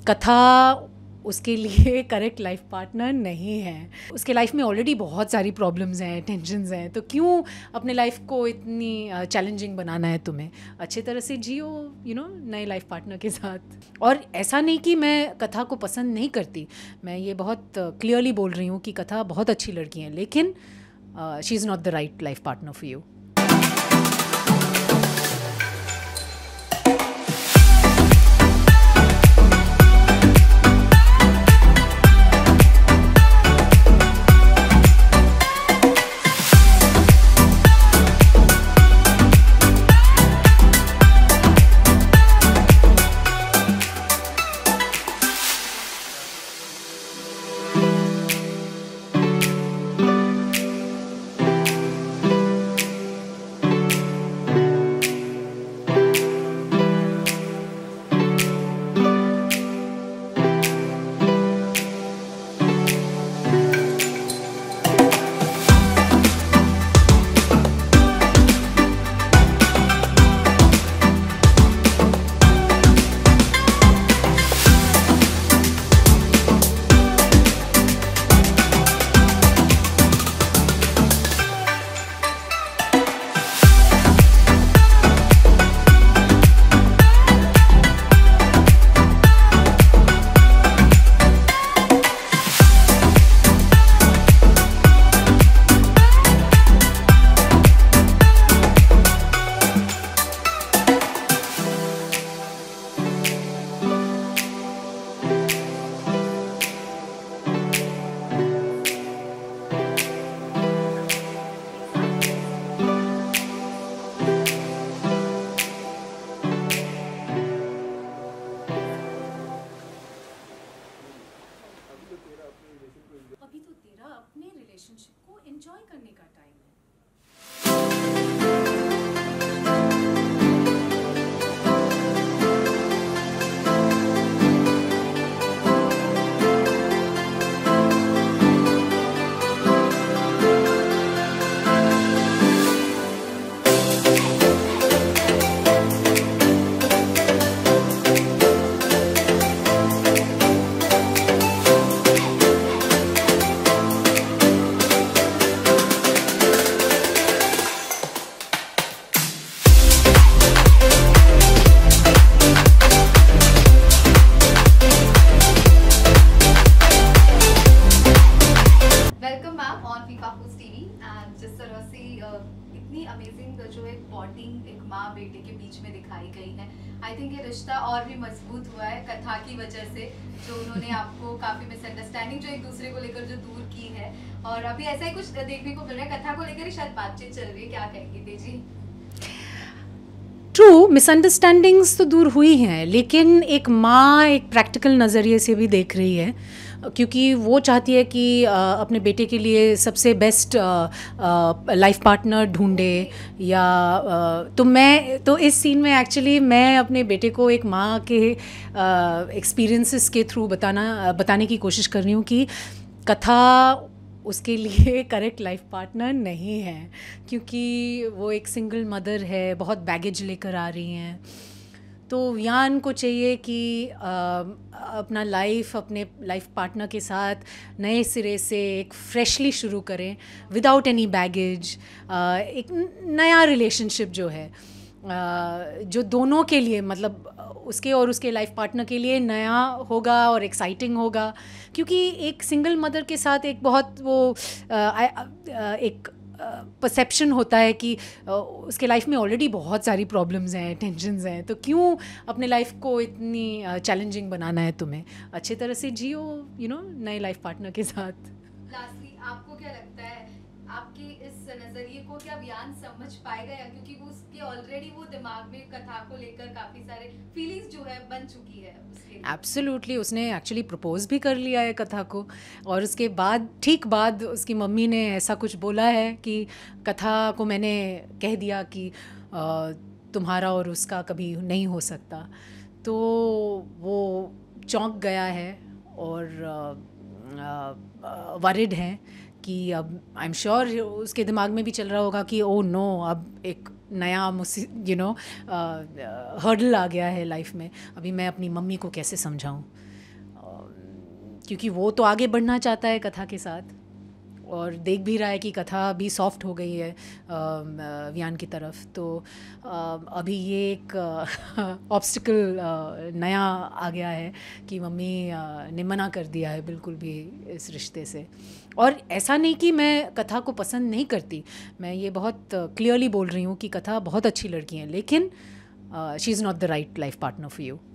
कथा उसके लिए करेक्ट लाइफ पार्टनर नहीं है। उसके लाइफ में ऑलरेडी बहुत सारी प्रॉब्लम्स हैं, टेंशन्स हैं, तो क्यों अपने लाइफ को इतनी चैलेंजिंग बनाना है तुम्हें? अच्छे तरह से जियो, नए लाइफ पार्टनर के साथ। और ऐसा नहीं कि मैं कथा को पसंद नहीं करती, मैं ये बहुत क्लियरली बोल रही हूँ कि कथा बहुत अच्छी लड़की है, लेकिन she is not the right life partner for you. अभी तो तेरा अपने रिलेशनशिप को एंजॉय करने का टाइम है। इतनी अमेजिंग जो है बॉन्डिंग एक माँ बेटे के बीच में दिखाई गई है, आई थिंक ये रिश्ता और भी मजबूत हुआ है कथा की वजह से, जो उन्होंने आपको काफी मिसअंडरस्टैंडिंग जो एक दूसरे को लेकर जो दूर की है, और अभी ऐसा ही कुछ देखने को मिल रहा है, कथा को लेकर ही शायद बातचीत चल रही है, क्या कहेंगे तेजी? ट्रू, मिसअंडरस्टैंडिंग्स तो दूर हुई हैं, लेकिन एक माँ एक प्रैक्टिकल नज़रिए से भी देख रही है, क्योंकि वो चाहती है कि अपने बेटे के लिए सबसे बेस्ट लाइफ पार्टनर ढूंढे, या तो इस सीन में एक्चुअली मैं अपने बेटे को एक माँ के एक्सपीरियंसेस के थ्रू बताने की कोशिश कर रही हूँ कि कथा उसके लिए करेक्ट लाइफ पार्टनर नहीं है, क्योंकि वो एक सिंगल मदर है, बहुत बैगेज लेकर आ रही हैं। तो यान को चाहिए कि अपना लाइफ अपने लाइफ पार्टनर के साथ नए सिरे से एक फ्रेशली शुरू करें, विदाउट एनी बैगेज, एक नया रिलेशनशिप जो है, जो दोनों के लिए, मतलब उसके और उसके लाइफ पार्टनर के लिए नया होगा और एक्साइटिंग होगा, क्योंकि एक सिंगल मदर के साथ एक बहुत वो एक परसेप्शन होता है कि उसके लाइफ में ऑलरेडी बहुत सारी प्रॉब्लम्स हैं, टेंशन्स हैं, तो क्यों अपने लाइफ को इतनी चैलेंजिंग बनाना है तुम्हें? अच्छे तरह से जियो, नए लाइफ पार्टनर के साथ। लास्टली आपको क्या लगता है, आपके इस नजरिए को क्या वियान समझ पाएगा, या क्योंकि वो उसके ऑलरेडी वो दिमाग में कथा को लेकर काफी सारे फीलिंग्स जो है बन चुकी है उसके? एब्सोल्युटली, उसने एक्चुअली प्रपोज भी कर लिया है कथा को, और उसके बाद उसकी मम्मी ने ऐसा कुछ बोला है कि कथा को मैंने कह दिया कि तुम्हारा और उसका कभी नहीं हो सकता, तो वो चौंक गया है और वरिड है कि अब आई एम श्योर उसके दिमाग में भी चल रहा होगा कि ओ नो, अब एक नया हर्डल आ गया है लाइफ में, अभी मैं अपनी मम्मी को कैसे समझाऊं। क्योंकि वो तो आगे बढ़ना चाहता है कथा के साथ, और देख भी रहा है कि कथा भी सॉफ्ट हो गई है वियान की तरफ। तो अभी ये एक ऑब्स्टिकल नया आ गया है कि मम्मी ने मना कर दिया है बिल्कुल भी इस रिश्ते से। और ऐसा नहीं कि मैं कथा को पसंद नहीं करती, मैं ये बहुत क्लियरली बोल रही हूँ कि कथा बहुत अच्छी लड़की है, लेकिन she is not the right life partner for you.